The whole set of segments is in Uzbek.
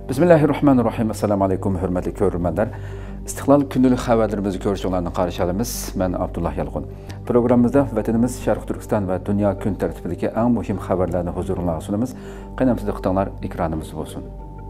Bismillahirrahmanirrahim. Assalamu alaykum, hörmətli görürmənlər. İstiqlal gündəlik xəbərlərimizi görüşlərini qarşı alırıq. Mən Abdullah Yalğun. Proqramımızda vətənimiz Şərq Türkistan və dünya gün tərtibindəki ən mühim xəbərlərini huzurunuzğa sunumuz. Qənəmsiz diqqətinizlər ekranımız olsun.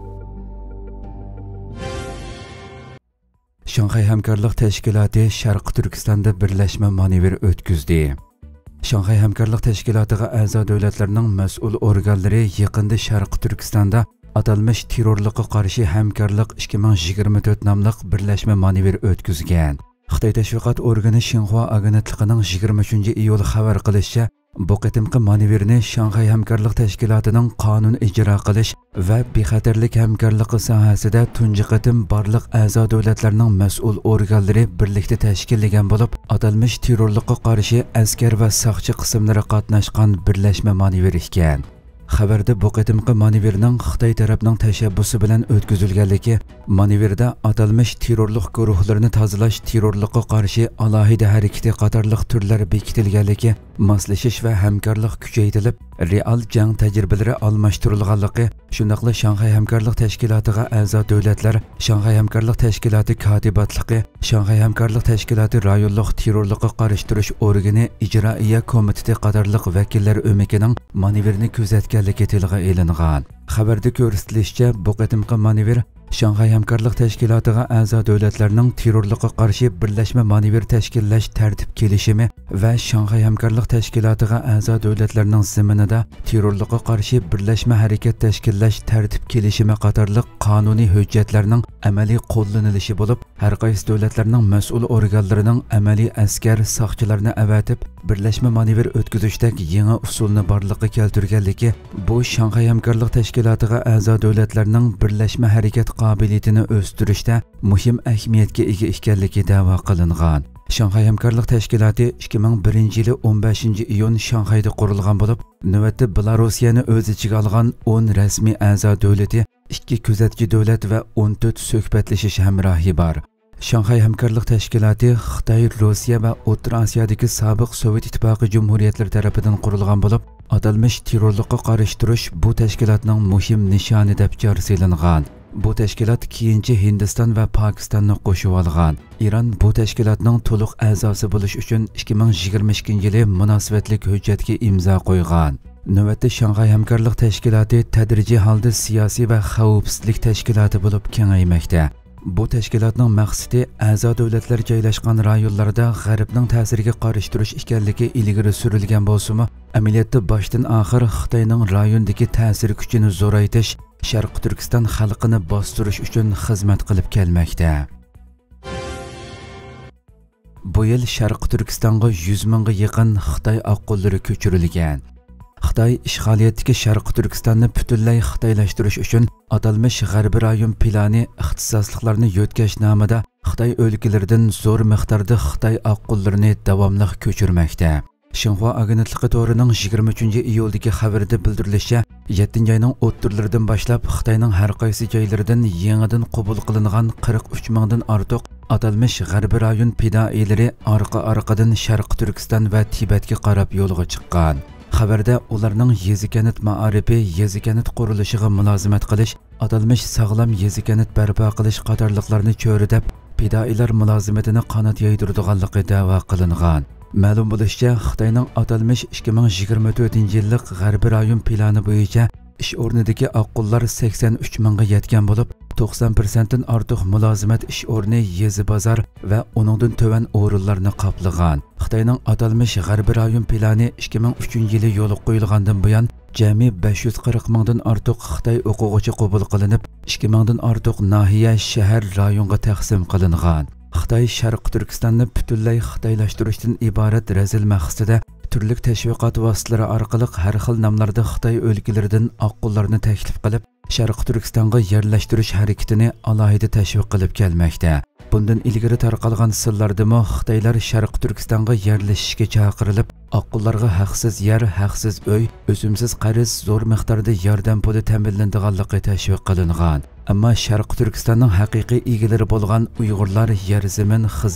Şanxay Həmkarlıq Təşkilatı Şərq Türkistanda birləşmə manevri ötküzdü. Şanxay Həmkarlıq Təşkilatıga a'zo dövlətlərinin məsul orqanları yaqında Şərq Türkistanda atalmış terrorluğa qarşı həmkarlıq 2024 namlıq birləşmə manevri ötküzgən. Xitay təşviqat orqanı Xinhua agentligining 23 iyul xabar qilishicha, bu qitimqi manevrni Şanxay Həmkarlıq Təşkilatıning qonun ijro qilish va bexatarlik hamkorligi sohasida tunji qitim barliq a'zo dövlətlərinin məsul orqanları birlikdə təşkillagan bo'lib, atalmış terrorluğa qarşı askar va saqchi qismlari qatnashgan birləşmə manevri ekan. Xabarda bu qitimqi manevrning Xitoy tarafining tashabbusi bilan o'tkazilganligi, manevrda atalmış terrorlik guruhlarini tozalash, terrorlikqa qarshi alohida harakati qatorliq turlar bekitilganligi, moslashish va hamkorlik kuchaytirilib, real jang tajribalari almashtirilganligi, shundaqla Şanxay Həmkarlıq Təşkilatıga a'zo dövlətlər, Şanxay Həmkarlıq Təşkilatı katibatligi, Şanxay Həmkarlıq Təşkilatı rayonluq terrorlikqa qarshi turish organi ijroiya komiteti qatorliq vakillar o'mikining manevrini kuzatganligi tilga elingan. Xabarda ko'rsatilishicha, bu qitimqi manevr Şanxay Həmkarlıq Təşkilatıga a'zo dövlətlərinin terrorlikqa qarşı birləşmə manevr təşkillash tərtib kelishimi və Şanxay Həmkarlıq Təşkilatıga a'zo dövlətlərinin zəminində terrorlikqa qarşı birləşmə hərəkət təşkillash tərtib kelishimi qatorliq qonuniy hujjatlarning amaliy qo'llanilishi bo'lib, har qaysi dövlətlərinin məsul orqanlarining amaliy askar saqchilarni avatib birləşmə manevr o'tkazishdagi yangi usulni borliqqa keltirganligi, bu Şanxay Həmkarlıq Təşkilatıga a'zo dövlətlərinin birləşmə hərəkət qobiliyatini o'stirishda muhim ahamiyatga ega ekanligi da'vo qilingan. Şanxay Həmkarlıq Təşkilatı 2001 yili 15 iyun Şanxayda qurilgan bo'lib, navbatda Belarusiyani o'z ichiga olgan 10 rasmiy a'zo dövləti, 2 kuzatchi dövlət və 14 suhbatlashish hamrohi bor. Şanxay Həmkarlıq Təşkilatı Xitoy, Rossiya və O'rta Osiyodagi sobiq Sovet İttifoqi jumhuriyatlari tarafidan qurilgan bo'lib, atalmış terrorlikqa qarshi turish bu tashkilotning muhim nishoni deb ko'rsatilgan. Bu tashkilot keyinchi Hindiston va Pokistonni qo'shib olgan. Iran bu tashkilotning to'liq a'zosi bo'lish uchun 2022 yili munosabatlik hujjatga imzo qo'ygan. Navbatda Şanxay Həmkarlıq Təşkilatı tədrici holda siyosiy va xavfsizlik tashkiloti bo'lib kengaymoqda. Bu tashkilotning maqsadi a'zo dövlətlər joylashgan rayonlarda G'arbning ta'siriga qarshi turish ekanligi ilgari surilgan bo'lsa-mu, amaliyotda boshdan oxir Xitoyning rayondagi ta'sir kuchini zo'raytirish, Sharq Turkiston xalqini bostirish uchun xizmat qilib kelmoqda. Bu yil Sharq Turkistonga 100 mingga yaqin Xitoy oqqullari ko'chirilgan. Xitoy ishg'oliyatdagi Sharq Turkistonni butunlay xitoylashtirish uchun atalmış G'arbiy rayon plani ixtisosliklarni yo'tkash nomida Xitoy o'lkalaridan zo'r miqdorda Xitoy oqqullarini davomli ko'chirmoqda. Xinhua agentligi to'rining 23 iyuldagi xabarida bildirilishicha, 7 oyning o'ttirlaridan boshlab Xitoyning har qaysi joylaridan yangidan qabul qilingan 43 mingdan ortiq atalmış G'arbiy rayon fidoilari orqa-orqadan Sharq Turkiston va Tibetga qarab yo'lga chiqqan. Xabarda ularning yezikanit ma'arifi, yezikanit qurilishiga mulozimat qilish, atalmış sog'lom yezikanit barpo qilish qatorliqlarni cho'ridab, fidoilar mulozimatini qanot yaydiradiganligi da'vo qilingan. Ma'lum bo'lishicha, Xitoyning atalmış 2024 yillik G'arbiy rayon plani bo'yicha ish o'rnidagi oqqullar 83 mingga yetgan bo'lib, 90% dan ortiq mulozimat ish o'rni yezi bozor va uningdan to'van o'rinlarni qoplagan. Xitoyning atalmış G'arbiy rayon plani 2003 yili yo'lga qo'yilgandan buyon jami 540 mingdan ortiq Xitoy o'quvchi qabul qilinib, 2 mingdan ortiq nahiya, shahar, rayonga taqsim qilingan. Xitoy Sharq Turkistonni butunlay xitoylashtirishdan iborat razil maqsadida turli tashviqot vositalari orqali har xil nomlarda Xitoy o'lkalaridan oqqullarni taklif qilib, Sharq Turkistonga yerlashtirish harakatini alohida tashviq qilib kelmoqda. Bundan ilgari tarqalgan sillardimi Xitoylar Sharq Turkistonga yerlashishga chaqirilib, oqqullarga haqsiz yer, haqsiz uy, o'simsiz qarz, zo'r miqdorda yordam puli ta'minlanadiganligi tashviq qilingan. Ammo Sharq Turkistonning haqiqiy egalari bo'lgan Uyg'urlar yer, zamin, xizmat,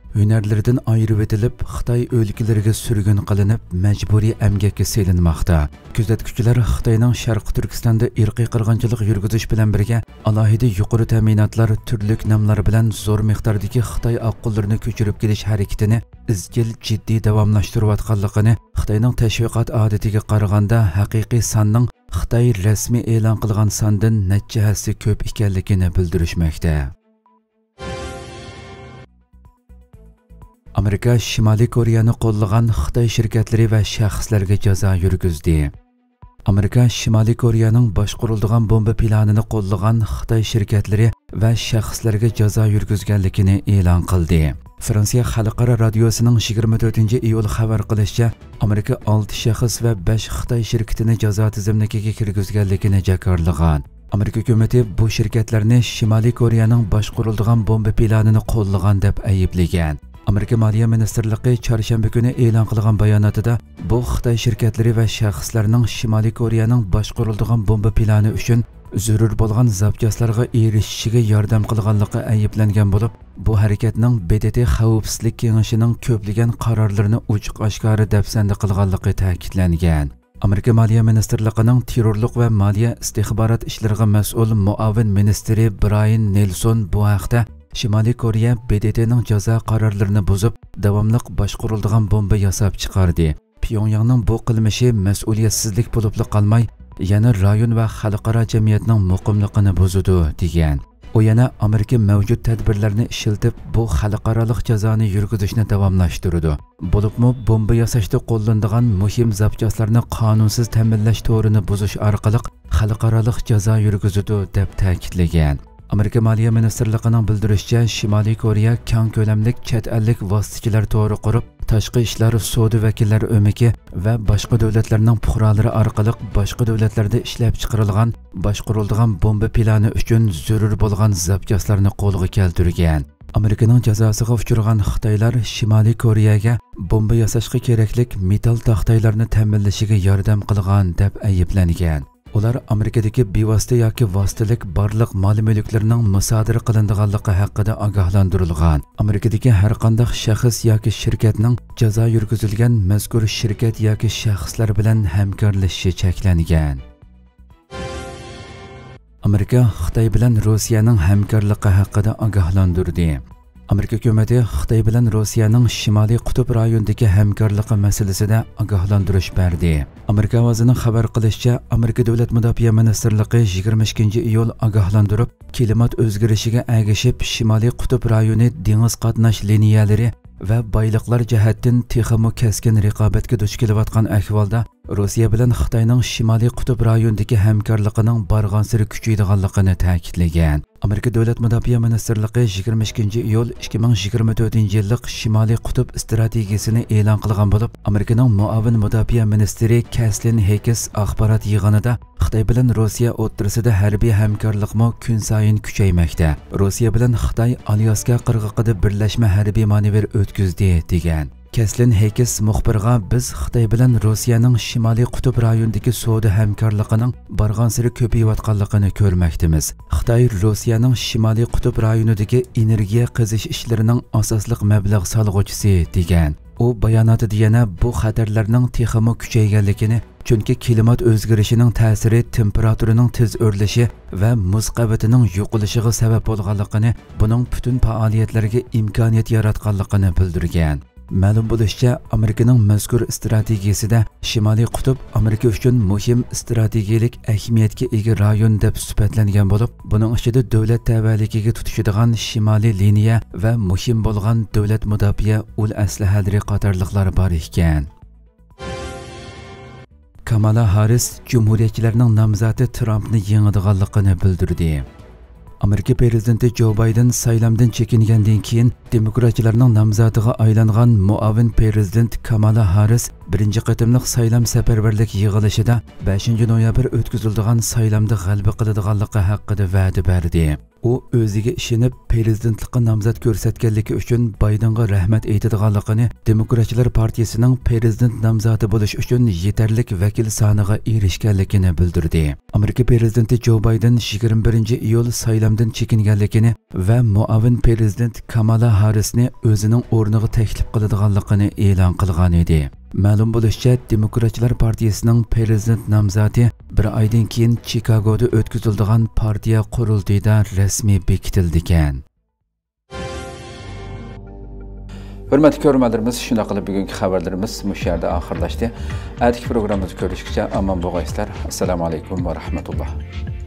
hünərlərdən ayırıb etilib, Xitay ölkələrə sürgün qılınıb, məcburi əmgəkə selinmaqda. Күзәткүчеләр Xitayның Şərqi Türkistanda irqi qırğınçılıq yürgüzüş bilan birgə alohida yuqori ta'minotlar turlik namlar bilan zo'r miqdordagi Xitoy oqqullarını köçürüb kelish harakatini izchil jiddiy davomlashtirayotganligini Xitoyning tashviqot odatiga qaraganda haqiqiy sonning Xitoy rasmiy e'lon qilgan sondan necha hassa ko'p ekanligini bildirishmoqda. Amerika Shimoliy Koreyani qo'llagan Xitoy shirkatlari va shaxslarga jazo yurgizdi. Amerika Shimoliy Koreyaning boshqariladigan bomba planini qo'llagan Xitoy shirkatlari va shaxslarga jazo yurgizganligini e'lon qildi. Fransiya xalqaro radiosining 24-iyul xabar qilishicha, Amerika 6 shaxs va 5 Xitoy shirkatini jazo tizimligiga kirgizganligini jakarlagan. Amerika hukumati bu shirkatlarni Shimoliy Koreyaning boshqariladigan bomba planini qo'llagan deb ayblagan. Amerika Moliya Ministerligi chorshanba kuni e'lon qilgan bayonotida bu Xitoy shirkatlari va shaxslarning Shimoliy Koreyaning boshqariladigan bomba plani uchun zarur bo'lgan zapchastlarga erishishiga yordam qilganligi ayblangan bo'lib, bu harakatning BDT xavfsizlik kengashining ko'plagan qarorlarini ochiq-oshkora dafsanda qilganligi ta'kidlangan. Amerika Moliya Ministerligining terrorlik va moliya istixborot ishlariga mas'ul muavin ministri Brian Nelson bu haqda Shimoliy Koreya BDTning jazo qarorlarini buzib, davomli boshqariladigan bomba yasab chiqardi. Pyongyangning bu qilmishi mas'uliyatsizlik bo'lib qolmay, yana rayon va xalqaro jamiyatning muqimligini buzadi degan. U yana Amerika mavjud tadbirlarni ishlatib, bu xalqaroliq jazoni yurgizishni davomlashtiradi. Bo'libmi, bomba yasashda qo'llaniladigan muhim zapchastlarni qonunsiz ta'minlash to'rini buzish orqali xalqaroliq jazo yurgizadi deb ta'kidlagan. Amerika Moliya Ministerligining bildirishicha, Shimoliy Koreya keng ko'lamlik chet ellik vositachilar to'g'ri qurib, tashqi ishlar savdo vakillari o'miki va boshqa davlatlarning fuqarolari orqali boshqa davlatlarda ishlab chiqarilgan boshqariladigan bomba plani uchun zarur bo'lgan zapchastlarni qo'lga keltirgan. Amerikaning jazosiga uchragan Xitoylar Shimoliy Koreyaga bomba yasashga keraklik metal taxtaylarni ta'minlashiga yordam qilgan deb ayblangan. Ular Amerikadagi bevosita yoki vositalik barliq mol-mulklarning musodara qilinadiganligi haqida ogohlantirilgan. Amerikadagi har qanday shaxs yoki shirkatning jazo yurgizilgan mazkur shirkat yoki shaxslar bilan hamkorlashishi cheklangan. Amerika Xitoy bilan Rossiyaning hamkorligi haqida ogohlantirdi. Amerika hukumati Xitoy bilan Rossiyaning Shimoliy qutb rayonidagi hamkorligi masalasida ogohlantirish berdi. Amerika ovozining xabar qilishicha, Amerika Davlat mudofaa ministrligi 22-iyul ogohlantirib, klimat o'zgarishiga agishib Shimoliy qutb rayoni dengiz qatnash liniyalari va boyliqlar jihatdan texmo keskin raqobatga duch kelayotgan ahvolda Rossiya bilan Xitoyning Shimoliy qutb rayonidagi hamkorligining barg'ansiri kuchaydiganligini ta'kidlagan. Amerika Davlat mudofaa ministrligi 22-iyul 2024-yillik Shimoliy qutb strategiyasini e'lon qilgan bo'lib, Amerikaning muavin mudofaa ministri Kathleen Hicks axborot yig'inida Xitoy bilan Rossiya o'rtasida harbiy hamkorlikmi kun sayin kuchaymoqda. Rossiya bilan Xitoy Alyaska qirg'oqida birlashma harbiy manevr o'tkazdi degan. Kathleen Hicks muxbirga biz Xitoy bilan Rossiyaning Shimoliy qutb rayonidagi savdo hamkorligining barg'ansiri ko'payayotganligini ko'rmoqdamiz. Xitoy Rossiyaning Shimoliy qutb rayonidagi energiya qizish ishlarining asosliq mablag' solg'uvchisi degan. U bayonotida yana bu xatarlarning texmo kuchayganligini, chunki klimat o'zgarishining ta'siri temperaturaning tez o'rlishi va muz qavatining yo'qilishiga sabab bo'lganligini, buning butun faoliyatlarga imkoniyat yaratganligini bildirgan. Ma'lum bo'lishicha, Amerikaning mazkur strategiyasida Shimoliy qutb Amerika uchun muhim strategik ahamiyatga ega rayon deb sifatlangan bo'lib, buning ichida davlat tavalligiga tutishadigan Shimoliy liniya va muhim bo'lgan davlat mudofaa ul aslahalari qatorliqlar bor ekan. Kamala Harris Cumhuriyetçilerning nomzodi Trumpni yengadiganligini bildirdi. Amerika prezidenti Joe Biden saylamdan chekingandan keyin demokratchilarning nomzodiga aylangan muavin prezident Kamala Harris birinchi qatimliq saylam safarbarlik yig'ilishida 5 noyabr o'tkaziladigan saylamda g'alaba qiladiganligi haqida va'da berdi. u o'ziga ishinib prezidentlikqa nomzod ko'rsatganligi uchun Baydenga rahmat aytadiganligini, Demokratlar partiyasining prezident nomzodi bo'lish uchun yetarlik vakil soniga erishganligini bildirdi. Amerika prezidenti Joe Biden 21-iyul saylamdan chekinganligini va muavin prezident Kamala Harrisni o'zining o'rniga taklif qiladiganligini e'lon qilgan edi. Ma'lum bo'lishicha, Demokratlar partiyasining prezident nomzodi bir oydan keyin Chikagoda o'tkaziladigan partiya qurultayida rasmiy bekitildi ekan. Hurmatli ko'ruvchilarimiz, shunday qilib bugungi xabarlarimiz mush yerda oxirlashdi. Atigi programmamizni ko'rishguncha omon bo'linglar. Assalomu alaykum va rahmatulloh.